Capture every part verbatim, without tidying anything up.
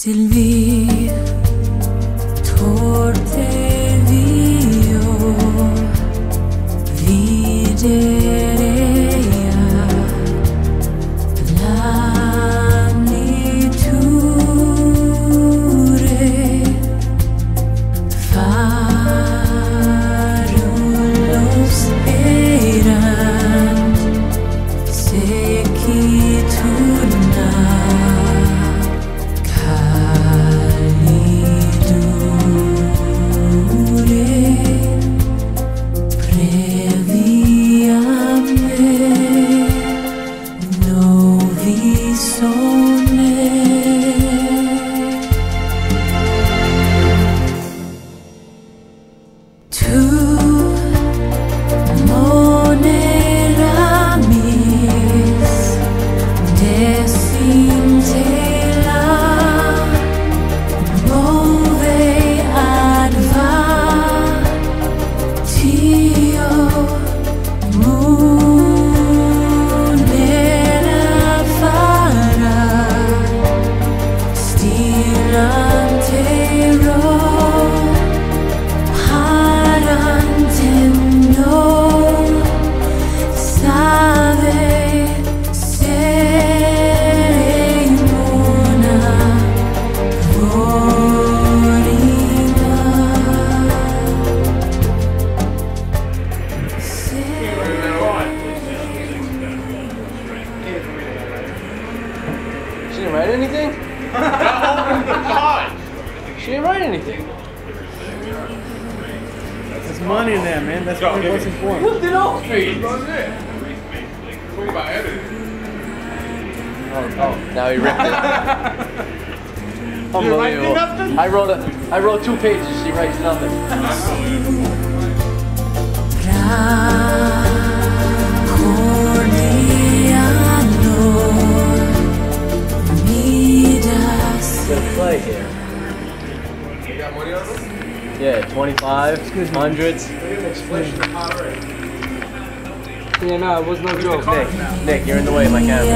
Sylvie Tortevio Viderea Laniture Farulos eran Sequiturna She didn't write anything? She didn't write anything. There's money in there, man. That's really what's important. What did all Hey, that's it. Talk about editing. Oh, oh, now he ripped it. Unbelievable. I wrote a, I wrote two pages. She writes nothing. Play here. You got money on them? Yeah, twenty-five, hundreds. Yeah, no, it was no joke. Nick, Nick, you're in the way of my camera.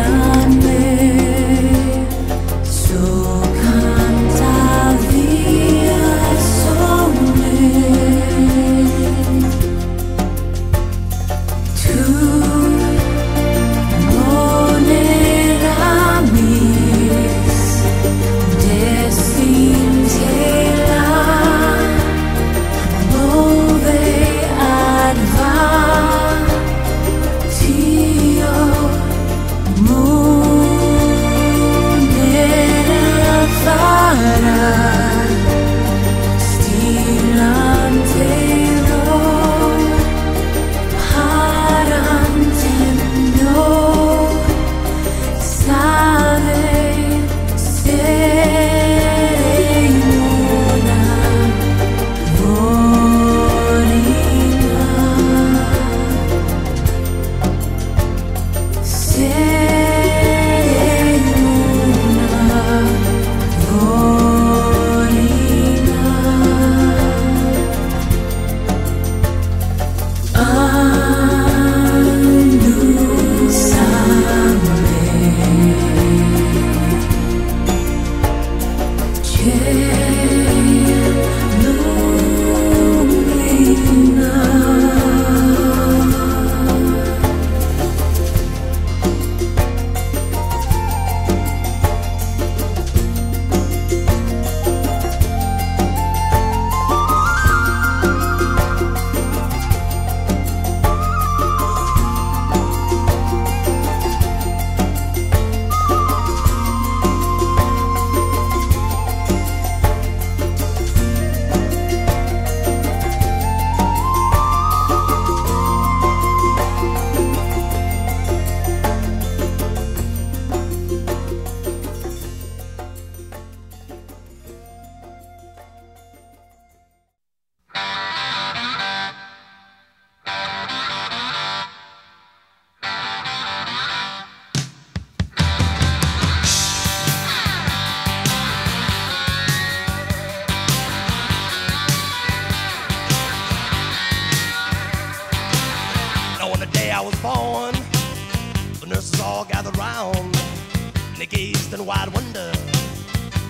I was born, the nurses all gathered round, and they gazed in wide wonder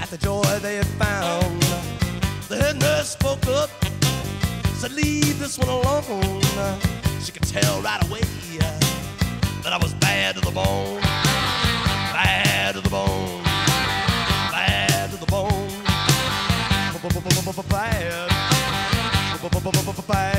at the joy they had found. The head nurse spoke up, said, leave this one alone. She could tell right away that I was bad to the bone, bad to the bone, bad to the bone, bad, bad.